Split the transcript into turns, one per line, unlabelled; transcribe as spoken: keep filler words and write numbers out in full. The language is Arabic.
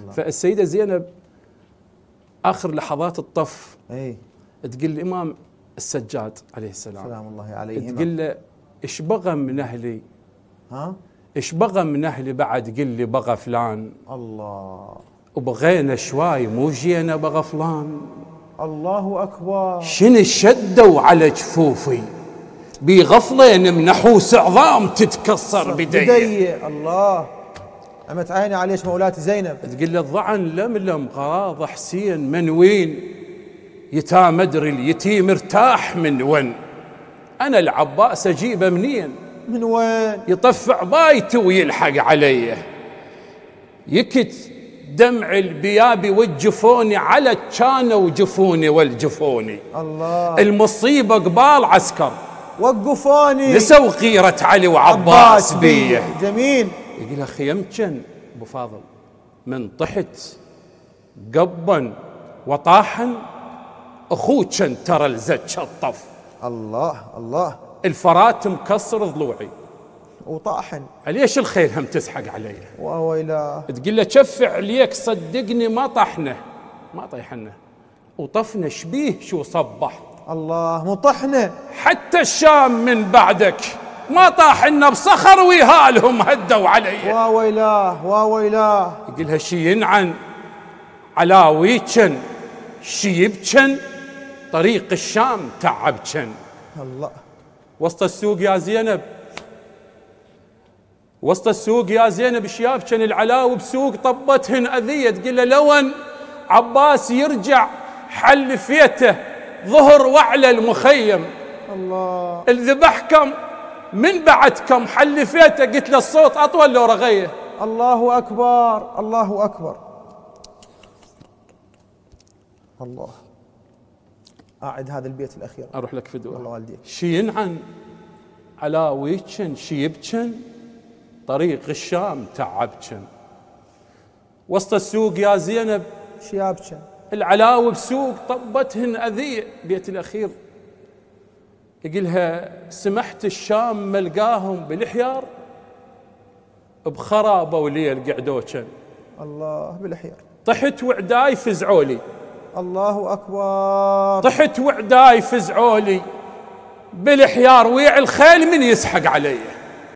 فالسيدة زينب آخر لحظات الطف
اي
تقول الإمام السجاد عليه السلام
سلام الله عليه،
تقول له إيش بغى من أهلي؟
ها
إيش بغى من أهلي بعد؟ قل لي بغى فلان.
الله
وبغينا شوي مو جينا بغى فلان.
الله أكبر.
شن شدوا على جفوفي بغفلة منحوس عظام تتكسر بدي,
بدي. الله عمت عيني عليش مولاتي زينب.
تقول له الضعن لملم غراض حسين من وين؟ يتام ادري اليتيم ارتاح من وين؟ انا العباس اجيبه منين؟
من وين؟
يطفع بايته ويلحق علي، يكت دمع البيابي والجفوني على كان وجفوني والجفوني.
الله
المصيبه قبال عسكر
وقفوني
نسوا غيرة علي وعباس بيه.
جميل.
يقول اخي يمكن ابو فاضل من طحت قبا وطاحا اخوك ترى الزج الطف.
الله الله.
الفرات مكسر ضلوعي
وطاحن.
ليش الخيل هم تسحق علي؟
وويلا.
تقول له شف عليك صدقني ما طحنا ما طيحنا وطفنا شبيه شو صبح.
الله مطحنه.
حتى الشام من بعدك ما طاحنا بصخر ويهالهم هدوا علي.
واويلاه واويلاه.
يقول شي ينعن علاويتشن شي يبكن طريق الشام تعبكن.
الله.
وسط السوق يا زينب وسط السوق يا زينب شيابكن العلاوي بسوق طبتهن اذيه. تقول له لون عباس يرجع حل فيته ظهر وعلى المخيم.
الله.
الذبحكم من بعدكم حلفيته. قلت له الصوت اطول لو رغيه.
الله اكبر الله اكبر. الله. اعد هذا البيت الاخير.
اروح لك فدوه.
الله والديك.
شي ينعن علاويتشن شي يبكن طريق الشام تعبكن. وسط السوق يا زينب
شيابكن
العلاوي بسوق طبتهن اذيه. بيت الاخير يقولها سمحت الشام ملقاهم بالحيار بخرابه وليل قعدوكن.
الله بالحيار.
طحت وعداي فزعولي.
الله اكبر.
طحت وعداي فزعولي بالحيار ويع الخيل من يسحق علي.